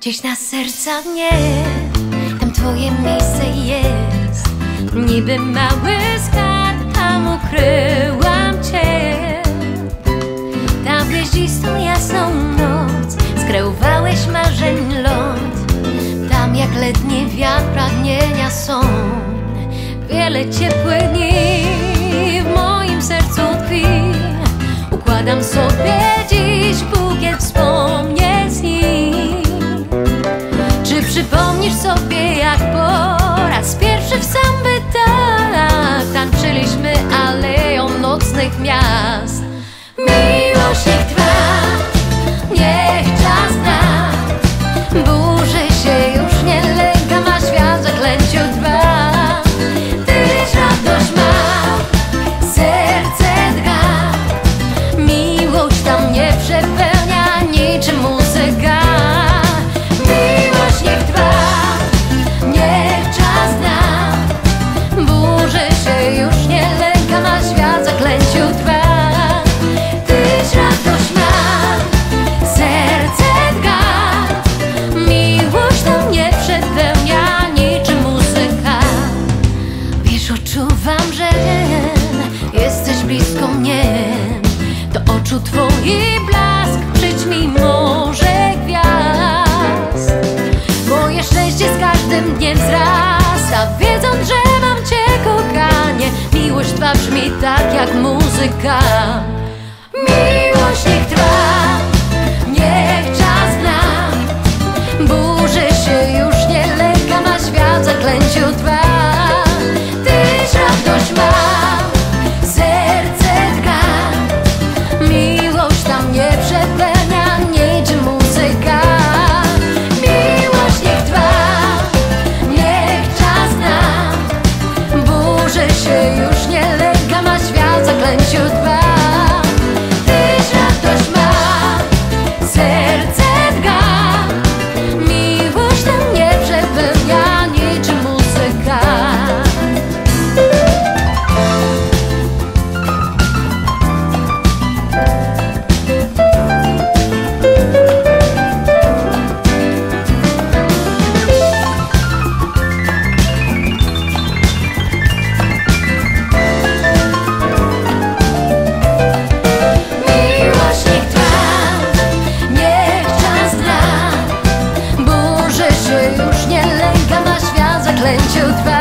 Gdzieś na serca mnie, tam twoje miejsce jest. Niby mały skarb, tam ukryłam cię. Tam w gwiaździstą jasną noc skreowałeś marzeń ląd. Tam jak letnie wiatr pragnienia są. Wiele ciepłych dni w moim sercu tkwi. Układam sobie dziś bukiet wspomnień z nim. Czy przypomnisz sobie, jak po raz pierwszy w sam tak tańczyliśmy aleją nocnych miast? Miłość niech trwa, niech czas da. Burzy się już nie lękam, a świat w zaklęciu trwa. Tyś radość ma, serce drga. Miłość tam mnie przepełnia niczym muzyka. Miłość niech trwa, niech czas da. Burzy się już nie lękam, a świat w zaklęciu trwa. Tyś radość ma, serce drga. Miłość tam mnie przepełnia niczym muzyka. Wiesz, odczuwam, że jesteś blisko mnie. Do oczu twoich blask przyćmi morze gwiazd. Moje szczęście z każdym dniem wzrasta, wiedząc, że mam cię, kochanie. Miłość twa brzmi tak jak muzyka. Miłość niech trwa, niech czas zna. Burzy się już nie lękam, a świat w zaklęciu trwa. Tyś radość ma, serce drga. Miłość tam mnie przepełnia niczym muzyka. Miłość niech trwa, niech czas zna. Burzy się już nie lękam, a świat w zaklęciu trwa. Tyś radość ma, serce drga. Miłość tam mnie przepełnia niczym muzyka. Miłość niech trwa, niech czas da. Burzy się już nie lękam, a świat w zaklęciu trwa.